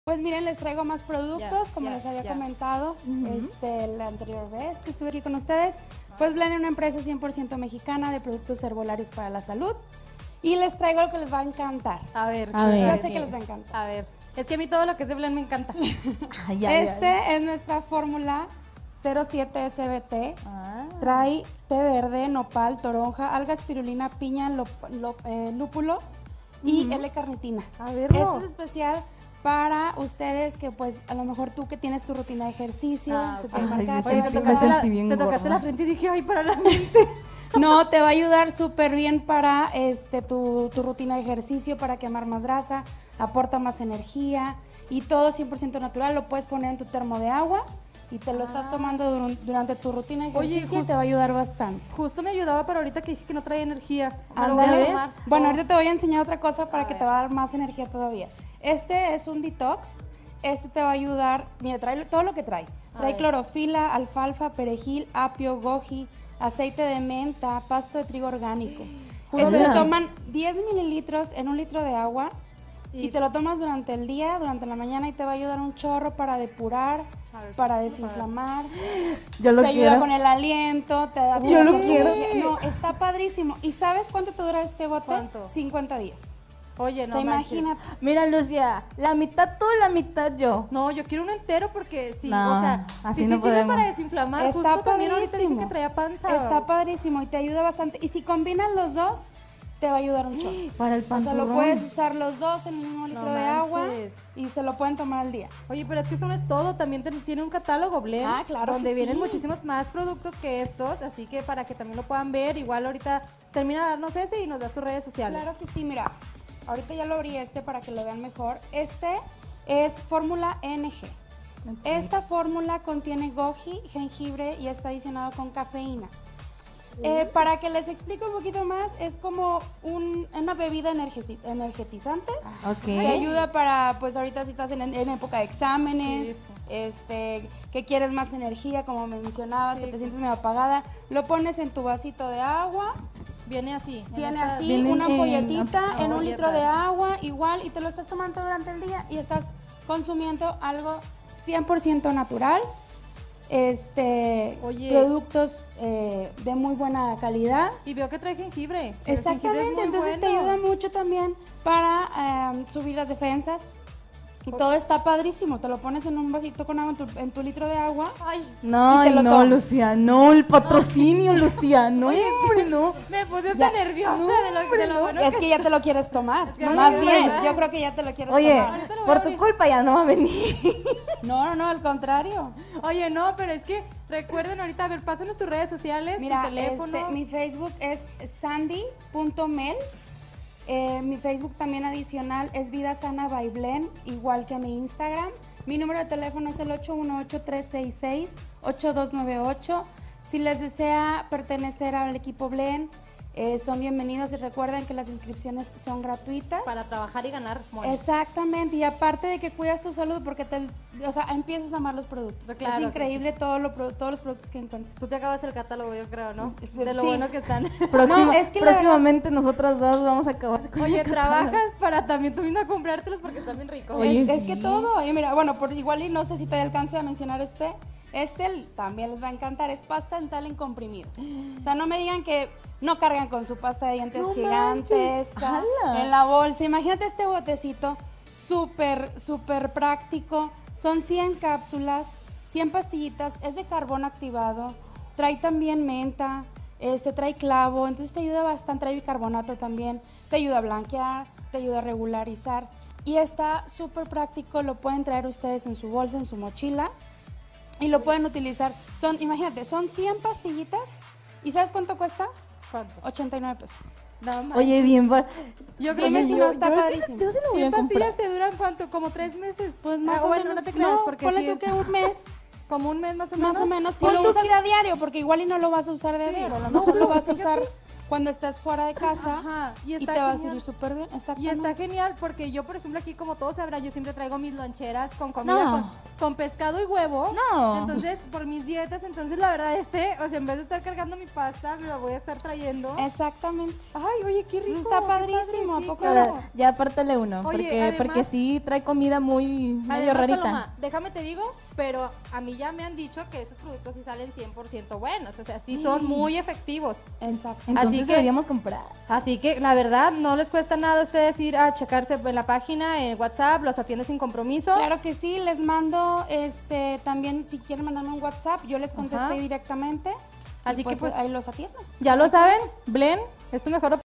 Pues miren, les traigo más productos, como les había ya. comentado la anterior vez que estuve aquí con ustedes. Pues Blend es una empresa 100% mexicana de productos herbolarios para la salud. Y les traigo lo que les va a encantar. A ver. Yo sé que les va a encantar. A ver, es que a mí todo lo que es de Blend me encanta. Es nuestra fórmula 07 SBT. Trae té verde, nopal, toronja, alga espirulina, piña, lúpulo y L-carnitina. A verlo. Este es especial para ustedes que pues a lo mejor tú que tienes tu rutina de ejercicio, súper marcada. Oye, te tocaste la frente y dije, ay, para la mente. No, te va a ayudar súper bien para tu rutina de ejercicio, para quemar más grasa, aporta más energía y todo 100% natural. Lo puedes poner en tu termo de agua y te lo estás tomando durante tu rutina de ejercicio y te va a ayudar bastante. Justo me ayudaba, pero ahorita que dije que no traía energía. Ándale. Bueno, ahorita te voy a enseñar otra cosa para que te va a dar más energía todavía. Este es un detox. Este te va a ayudar, mira, trae todo lo que trae. Trae clorofila, alfalfa, perejil, apio, goji, aceite de menta, pasto de trigo orgánico. Se toman 10 mililitros en un litro de agua y te lo tomas durante el día, durante la mañana y te va a ayudar un chorro para depurar, para desinflamar. Yo lo te quiero. ayuda con el aliento, te da... Yo lo quiero. No, está padrísimo. ¿Y sabes cuánto te dura este bote? ¿Cuánto? 50 días. Oye, no O sea, imagínate. Mira, Lucia, la mitad tú, la mitad yo. No, yo quiero un entero porque sí, No, o sea, así sí no sirve podemos. para desinflamar. Está Justo también ahorita dije padrísimo. que traía panza. Está padrísimo y te ayuda bastante. Y si combinas los dos, te va a ayudar un chorro. Para el O sea, panzurrón. lo puedes usar los dos en el mismo litro de agua manches. y se lo pueden tomar al día. Oye, pero es que eso no es todo, también tiene un catálogo Blend, Claro donde que vienen sí. muchísimos más productos que estos, así que para que también lo puedan ver, igual ahorita termina de darnos ese y nos das tus redes sociales. Claro que sí, mira, ahorita ya lo abrí para que lo vean mejor. Este es fórmula NG. Esta fórmula contiene goji, jengibre y está adicionado con cafeína. Para que les explique un poquito más, es como una bebida energetizante. Te ayuda para, pues ahorita si estás en época de exámenes, que quieres más energía, como me mencionabas, que te sientes medio apagada, lo pones en tu vasito de agua. Viene así. Viene Una ampolletita en un ampolleta. litro de agua, igual, y te lo estás tomando durante el día y estás consumiendo algo 100% natural. Oye. Productos de muy buena calidad. Y veo que trae jengibre. El jengibre es Exactamente, muy entonces te bueno. ayuda mucho también para subir las defensas. Y todo está padrísimo, te lo pones en un vasito con agua en tu litro de agua. Ay, No, y te lo no, tomas. Lucia, no, el patrocinio, Lucia, no, hombre, no. me puse hasta nerviosa de lo bueno Es que ya te lo quieres tomar, que más no, bien, ¿verdad? yo creo que ya te lo quieres Oye, tomar. Ahorita lo voy a por tu abrir. culpa ya no va a venir. No, al contrario. Oye, no, pero es que recuerden ahorita, a ver, pásanos tus redes sociales, Mira, tu teléfono. mi Facebook es sandy.mel. Mi Facebook también adicional es Vida Sana by Blend, igual que mi Instagram. Mi número de teléfono es el 818-366-8298. Si les desea pertenecer al equipo Blend, son bienvenidos y recuerden que las inscripciones son gratuitas. Para trabajar y ganar money. Exactamente, y aparte de que cuidas tu salud porque empiezas a amar los productos. Claro es que increíble todos los productos que encuentras. Tú te acabas el catálogo, yo creo, ¿no? De lo Sí. bueno que están. No, es que la próximamente nosotras dos vamos a acabar con Oye, el catálogo. trabajas para también tú misma comprártelos porque están bien ricos. Oye, Es sí. que todo, oye, mira, bueno, por igual y no sé si te alcance a mencionar también les va a encantar, es pasta dental en comprimidos. O sea, no me digan que no cargan con su pasta de dientes No gigantesca manches. ¡Hala! en la bolsa. Imagínate este botecito, súper práctico. Son 100 cápsulas, 100 pastillitas, es de carbón activado, trae también menta, trae clavo, entonces te ayuda bastante, trae bicarbonato también, te ayuda a blanquear, te ayuda a regularizar y está súper práctico, lo pueden traer ustedes en su bolsa, en su mochila y lo pueden utilizar. Imagínate, son 100 pastillitas y ¿sabes cuánto cuesta? ¿Cuánto? 89 pesos. No, manches. Oye, bien, yo creo dime que si sí. no está yo padrísimo. sí lo voy a 100 comprar. pastillas te duran ¿cuánto? ¿Como 3 meses? Pues más o bueno, menos. no te creas, No, porque ponle sí tú es que un mes. como un mes más o menos. Más o menos, si Pon lo tú usas a diario, porque igual y no lo vas a usar de diario, a lo mejor lo vas a usar cuando estés fuera de casa. Ajá, y y está te va a genial. servir súper bien, Y exactamente. está genial porque yo, por ejemplo, aquí como todos sabrán, yo siempre traigo mis loncheras con comida, No. con pescado y huevo. No. Entonces, por mis dietas, entonces la verdad o sea, en vez de estar cargando mi pasta, me lo voy a estar trayendo. Exactamente. Ay, oye, qué rico. Está qué padrísimo, padre, ¿a poco claro. no? Ya apártale uno, Oye, porque, además- porque sí trae comida muy medio Además, rarita. Paloma, déjame te digo, pero a mí ya me han dicho que esos productos sí salen 100% buenos, o sea, sí son muy efectivos. Exacto. Entonces así que- deberíamos comprar. Así que la verdad no les cuesta nada a ustedes ir a checarse en la página, en WhatsApp, los atiende sin compromiso. Claro que sí, les mando también si quieren mandarme un WhatsApp, yo les contesto Ajá. ahí directamente. Así y que pues ahí los atiendo. ya lo saben, Blen, es tu mejor opción.